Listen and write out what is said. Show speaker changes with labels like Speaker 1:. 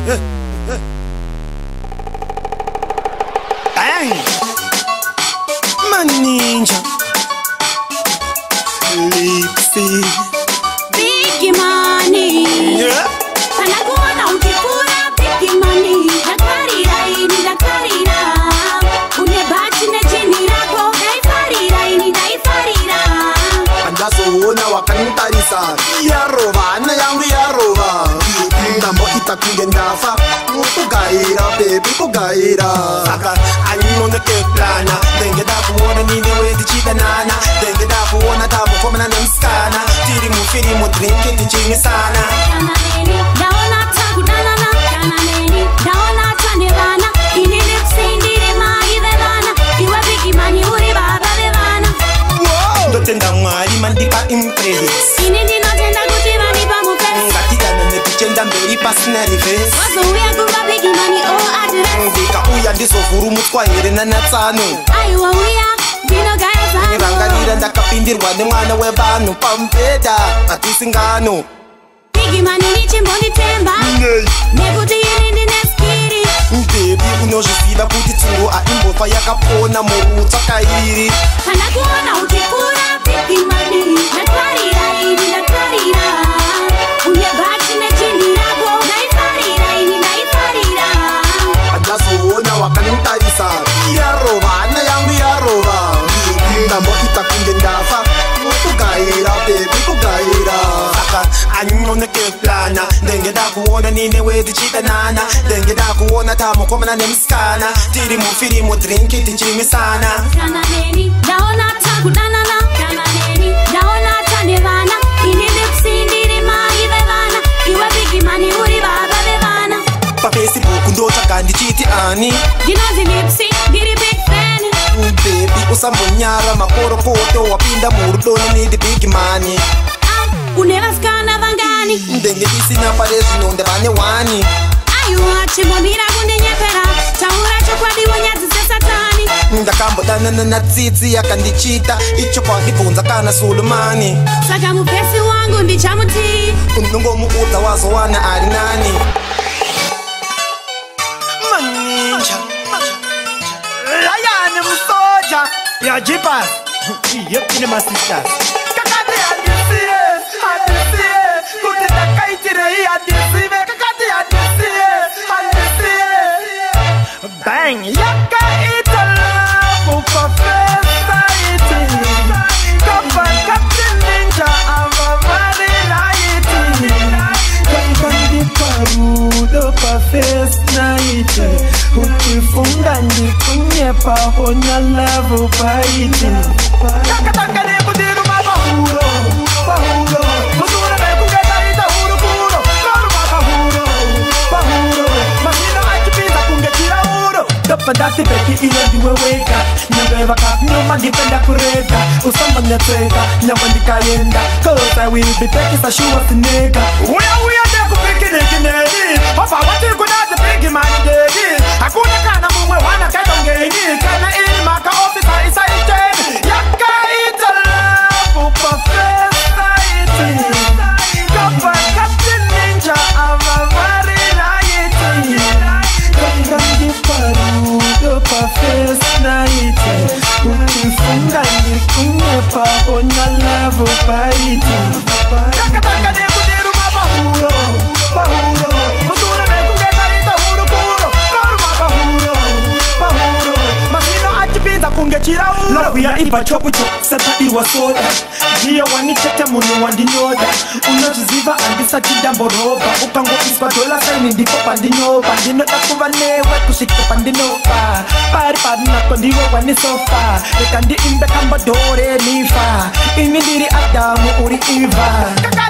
Speaker 1: Bang! Maninja Lipsy
Speaker 2: Big money.
Speaker 1: Yeah.
Speaker 2: Anakuona ukikula big money. Dakarira unebaki na jini lako. Daifarira
Speaker 1: Andasoona wakantarisa yarova na yangu yarova ndambo itakunge ndafa kugaira baby kugaira saka anyonde keplana dengeda kuona nine wedi chidanana dengeda kuona tabu komana nemskana tiri mufiri mu drink tichingi sana
Speaker 2: Kananeni daona takudanana. Kananeni daona tanevana. Ini lipsi ndiri maivevana. Iwe big money uri baba vevana.
Speaker 1: ndotenda mwari mandipa impress
Speaker 2: Ini ndinotenda kuti vanipa mufesi.
Speaker 1: ngatigana nepichenda mberi pasina reverse
Speaker 2: Wazouya kuva big money all address.
Speaker 1: ndikauya ndizovhurumutswa here nanatsano
Speaker 2: Aiwa uya ndinogaya zano.
Speaker 1: rangarira ndakapindirwa nemwana wevanhu pamubhedha hatisingano
Speaker 2: Big money nichimbonditemba. Nekuti ini ndine skiri.
Speaker 1: bebi unozviziva kuti tsuro aimbofa yakapona murutsva kairi
Speaker 2: Kana kuona ukikura big money. Dakarira unebaki nejini lako. Daifarira
Speaker 1: andazoona wakantarisa yarova na yangu yarova ndambo itakunge ndafa kugaira bebi kugaira saka anyonekeplana ndengeda kuona nine wedi chidanana ndengeda kuona tamukomana nemskana tiri mufirimu drinki tichimisana
Speaker 2: Kananeni daona takudanana. Kananeni daona tanevana. Ini lipsi ndiri maivevana. Iwe big money uri baba vevana.
Speaker 1: pafacebook ndotsvaga ndichiti ani
Speaker 2: Ndinonzi lipsi ndiri big fan.
Speaker 1: bebi usambonyara makorokoto wapinda murudo nonidi big money
Speaker 2: Une vasikana vangani.
Speaker 1: ndenge isina pare zvino ndevane wani
Speaker 2: Aiwa chimbomira kundinyepera. Taura chokwadi wonyadzise satani.
Speaker 1: ndakambodanana natsitsi yakandichita ichokwadi bvunza kana sulumani
Speaker 2: Saka mupesi wangu ndichamuti.
Speaker 1: unongomuudza wazowana ari nani maninja
Speaker 3: Lion msoja ya jipas yepine masisters kakati adisiye kuti ndakaitire iyi adisive kakati adisiye bang yakaita love professaiti kapa Captain Ninja amavarilaiti kandiparudo pafest night ukifunga ndikunyepa honya love baiti takatangane kudiru mabahuro bahuro muzura bekungetaita huru kuro karu bahuro masino achipinza kungetira uro dopandati beki iyo ndiweweka nyambeva kapnyuma ndipenda kureka usamba nyatseka nyamba ndikayenda cause I will be taking a shoe of the nigga uya ndekupikinekineni ofa wati kunazi bigi mani dedi hakuna kana mumwe wana kaitongeni kana ili maka ofisa isaiteni yakaita love professaiti kapa Captain Ninja amavarilaiti kandiparudo pafest night ukifunga ndikunyepa honya love baiti takatangane kudiru mabahuro muzure bekungetaita huru kuro karu bahuro masino achipinza kungechira uro lobuya ipa chokucho sepadiwa soda ndiye wanichete munu wandinyoda unochiziva andisachidamboroba ukangoiswa dola saini ndipo pandinyoba ndinoda kuva newe kusvika pandinofa pari padinako ndiwe wanisofa reka ndiimbe kambodore nifa ini ndiri adamu uri iva